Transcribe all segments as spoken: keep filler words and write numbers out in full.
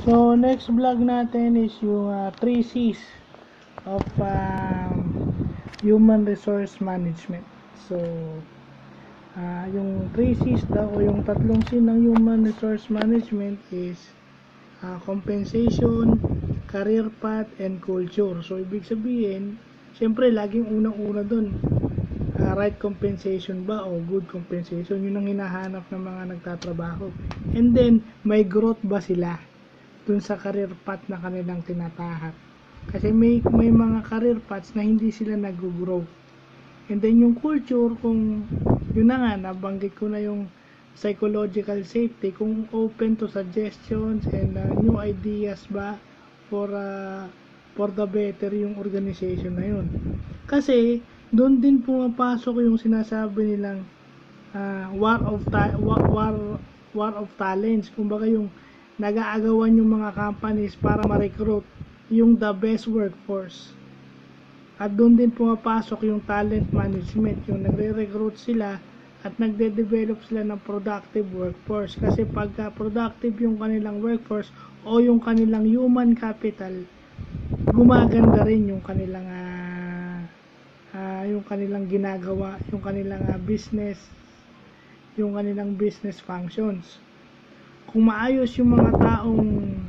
So, next vlog natin is yung uh, three C's of um, human resource management. So, uh, yung three C's daw o yung tatlong C ng human resource management is uh, compensation, career path, and culture. So, ibig sabihin, syempre, laging unang-una dun, uh, right compensation ba o good compensation, yun ang hinahanap ng mga nagtatrabaho. And then, may growth ba sila dun sa career path na kanilang tinatahak? Kasi may, may mga career paths na hindi sila nag-grow. And then, yung culture, kung yun na nga, nabanggit ko na yung psychological safety, kung open to suggestions and uh, new ideas ba for uh, for the better yung organization na yun. Kasi doon din pumapasok yung sinasabi nilang uh, war of ta- war, war war of talents. Kumbaga yung nag-aagawan yung mga companies para ma-recruit yung the best workforce. At doon din pumapasok yung talent management, yung nagre-recruit sila at nagde-develop sila ng productive workforce. Kasi pagka productive yung kanilang workforce o yung kanilang human capital, gumaganda rin yung kanilang uh, uh, yung kanilang ginagawa, yung kanilang uh, business, yung kanilang business functions. Kung maayos yung mga taong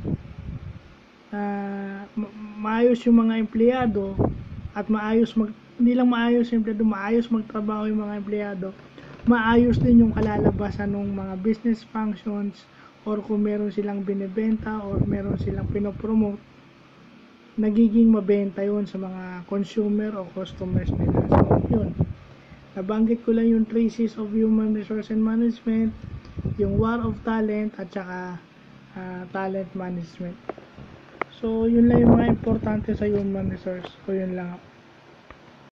uh, ma- maayos yung mga empleyado at maayos mag hindi lang maayos yung empleyado, maayos magtrabaho yung mga empleyado, maayos din yung kalalabasan ng mga business functions, or kung meron silang binibenta or meron silang pinopromote, nagiging mabenta yun sa mga consumer o customers nila. So, yun. Nabanggit ko lang yung three C's of human resource and management, yung war of talent, at saka uh, talent management. So, yun lang yung mga importante sa human resource. So, yun lang.